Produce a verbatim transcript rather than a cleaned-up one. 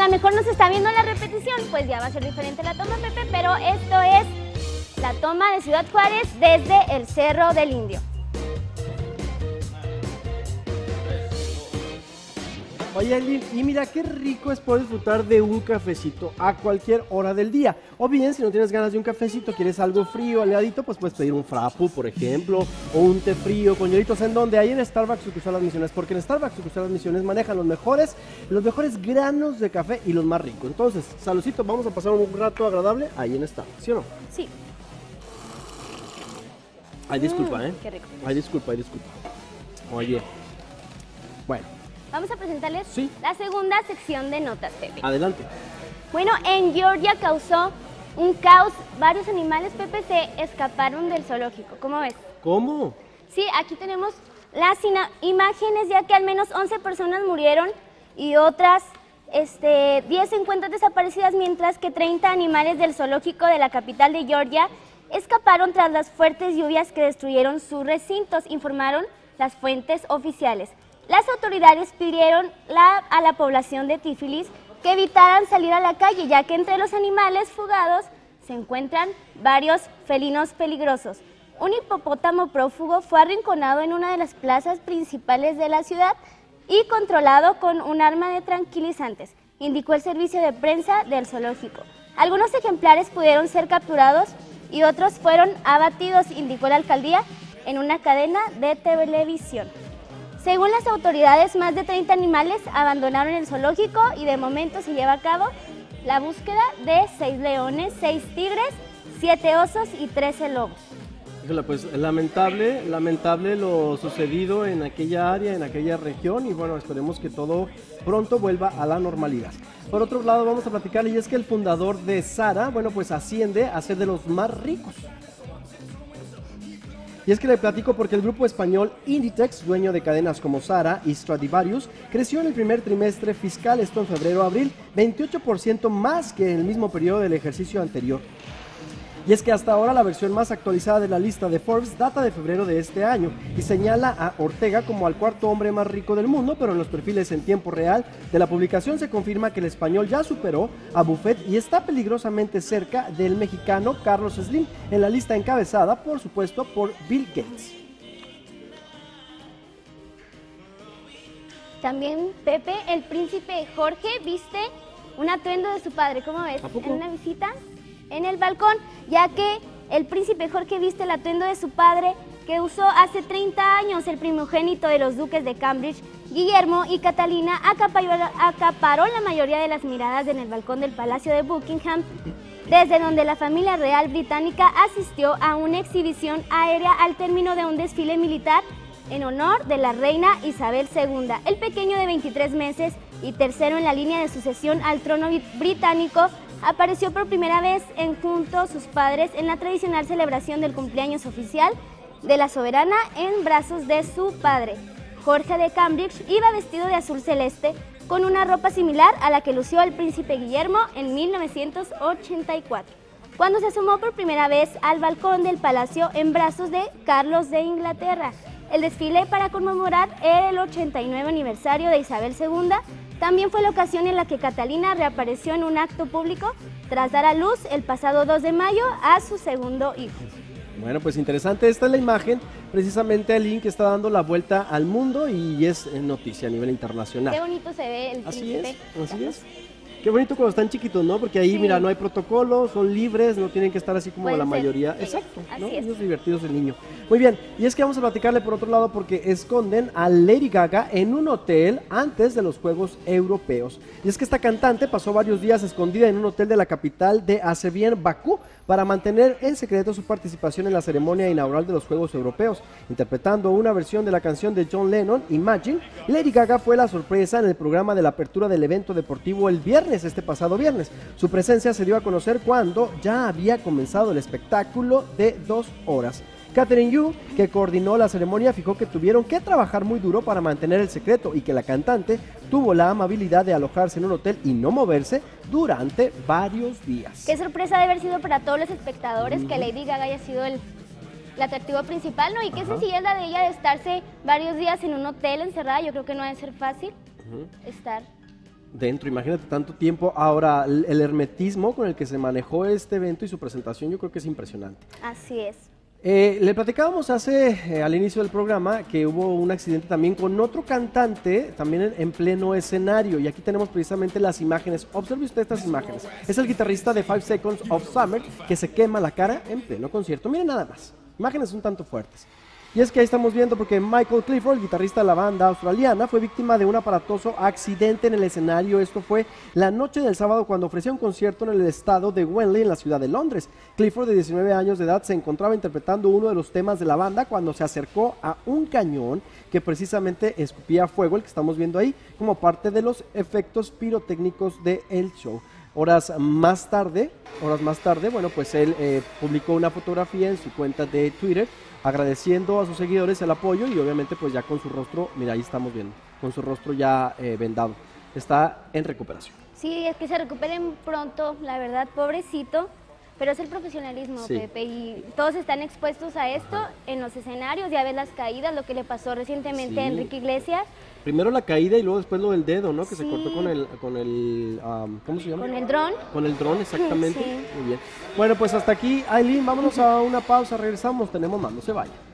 lo mejor nos está viendo la repetición, pues ya va a ser diferente la toma, Pepe, pero esto es la toma de Ciudad Juárez desde el Cerro del Indio. Oye, Aileen, y mira qué rico es poder disfrutar de un cafecito a cualquier hora del día. O bien, si no tienes ganas de un cafecito, quieres algo frío, heladito, pues puedes pedir un frappu, por ejemplo, o un té frío con hielitos. ¿En donde? Ahí en Starbucks Sucursal Las Misiones, porque en Starbucks Sucursal Las Misiones manejan los mejores, los mejores granos de café y los más ricos. Entonces, saludcito, vamos a pasar un rato agradable ahí en Starbucks, ¿sí o no? Sí. Ay, disculpa, Mm, ¿eh? qué rico. Ay, disculpa, ay, disculpa. Oye, bueno. Vamos a presentarles Sí. la segunda sección de notas, Pepe. Adelante. Bueno, en Georgia causó un caos. Varios animales, Pepe, se escaparon del zoológico. ¿Cómo ves? ¿Cómo? Sí, aquí tenemos las imágenes, ya que al menos once personas murieron y otras este, diez se encuentran desaparecidas, mientras que treinta animales del zoológico de la capital de Georgia escaparon tras las fuertes lluvias que destruyeron sus recintos, informaron las fuentes oficiales. Las autoridades pidieron la, a la población de Tiflis que evitaran salir a la calle, ya que entre los animales fugados se encuentran varios felinos peligrosos. Un hipopótamo prófugo fue arrinconado en una de las plazas principales de la ciudad y controlado con un arma de tranquilizantes, indicó el servicio de prensa del zoológico. Algunos ejemplares pudieron ser capturados y otros fueron abatidos, indicó la alcaldía en una cadena de televisión. Según las autoridades, más de treinta animales abandonaron el zoológico y de momento se lleva a cabo la búsqueda de seis leones, seis tigres, siete osos y trece lobos. Híjole, pues lamentable, lamentable lo sucedido en aquella área, en aquella región, y bueno, esperemos que todo pronto vuelva a la normalidad. Por otro lado, vamos a platicar, y es que el fundador de Zara, bueno, pues asciende a ser de los más ricos. Y es que le platico porque el grupo español Inditex, dueño de cadenas como Zara y Stradivarius, creció en el primer trimestre fiscal, esto en febrero-abril, veintiocho por ciento más que en el mismo periodo del ejercicio anterior. Y es que hasta ahora la versión más actualizada de la lista de Forbes data de febrero de este año y señala a Ortega como al cuarto hombre más rico del mundo, pero en los perfiles en tiempo real de la publicación se confirma que el español ya superó a Buffett y está peligrosamente cerca del mexicano Carlos Slim en la lista encabezada, por supuesto, por Bill Gates. También, Pepe, el príncipe Jorge viste un atuendo de su padre, ¿cómo ves? ¿A poco? En una visita en el balcón, ya que el príncipe Jorge viste el atuendo de su padre que usó hace treinta años. El primogénito de los duques de Cambridge, Guillermo y Catalina, acaparó, acaparó la mayoría de las miradas en el balcón del Palacio de Buckingham, desde donde la familia real británica asistió a una exhibición aérea al término de un desfile militar en honor de la reina Isabel segunda. El pequeño de veintitrés meses y tercero en la línea de sucesión al trono británico apareció por primera vez en junto a sus padres en la tradicional celebración del cumpleaños oficial de la soberana en brazos de su padre. Jorge de Cambridge iba vestido de azul celeste con una ropa similar a la que lució el príncipe Guillermo en mil novecientos ochenta y cuatro, cuando se asomó por primera vez al balcón del palacio en brazos de Carlos de Inglaterra. El desfile para conmemorar el ochenta y nueve aniversario de Isabel segunda también fue la ocasión en la que Catalina reapareció en un acto público tras dar a luz el pasado dos de mayo a su segundo hijo. Bueno, pues interesante, esta es la imagen, precisamente el link que está dando la vuelta al mundo y es noticia a nivel internacional. Qué bonito se ve el Así príncipe. es, así es. Qué bonito cuando están chiquitos, ¿no? Porque ahí, Sí. mira, no hay protocolo, son libres, no tienen que estar así como Pueden la ser mayoría. ellos, Exacto, ¿no? así es. Ellos divertidos el niño. Muy bien, y es que vamos a platicarle por otro lado porque esconden a Lady Gaga en un hotel antes de los Juegos Europeos. Y es que esta cantante pasó varios días escondida en un hotel de la capital de Azerbaiyán, Bakú, para mantener en secreto su participación en la ceremonia inaugural de los Juegos Europeos. Interpretando una versión de la canción de John Lennon, Imagine, Lady Gaga fue la sorpresa en el programa de la apertura del evento deportivo el viernes, este pasado viernes. Su presencia se dio a conocer cuando ya había comenzado el espectáculo de dos horas. Catherine Yu, que coordinó la ceremonia, fijó que tuvieron que trabajar muy duro para mantener el secreto y que la cantante tuvo la amabilidad de alojarse en un hotel y no moverse durante varios días. Qué sorpresa de haber sido para todos los espectadores uh-huh. que Lady Gaga haya sido el, el atractivo principal, ¿no? Y qué sencillez la de ella de estarse varios días en un hotel encerrada. Yo creo que no debe ser fácil uh-huh. estar dentro, imagínate tanto tiempo. Ahora, el, el hermetismo con el que se manejó este evento y su presentación yo creo que es impresionante. Así es. Eh, le platicábamos hace, eh, al inicio del programa, que hubo un accidente también con otro cantante, también en, en pleno escenario, y aquí tenemos precisamente las imágenes. Observe usted estas imágenes. Es el guitarrista de Five Seconds of Summer que se quema la cara en pleno concierto. Miren nada más, imágenes un tanto fuertes. Y es que ahí estamos viendo porque Michael Clifford, el guitarrista de la banda australiana, fue víctima de un aparatoso accidente en el escenario. Esto fue la noche del sábado cuando ofrecía un concierto en el estado de Wembley, en la ciudad de Londres. Clifford, de diecinueve años de edad, se encontraba interpretando uno de los temas de la banda cuando se acercó a un cañón que precisamente escupía fuego, el que estamos viendo ahí, como parte de los efectos pirotécnicos del show. Horas más tarde, horas más tarde, bueno, pues él eh, publicó una fotografía en su cuenta de Twitter agradeciendo a sus seguidores el apoyo y obviamente pues ya con su rostro, mira ahí estamos viendo, con su rostro ya eh, vendado, está en recuperación. Sí, es que se recuperen pronto, la verdad, pobrecito, pero es el profesionalismo, Sí. Pepe, y todos están expuestos a esto en los escenarios, ya ves las caídas, lo que le pasó recientemente Sí. a Enrique Iglesias. Primero la caída y luego después lo del dedo, ¿no? Que Sí. se cortó con el, con el, um, ¿cómo se llama? Con el dron. Con el dron, exactamente. Sí. Muy bien. Bueno, pues hasta aquí, Aileen, vámonos a una pausa, regresamos, tenemos más, no se vaya.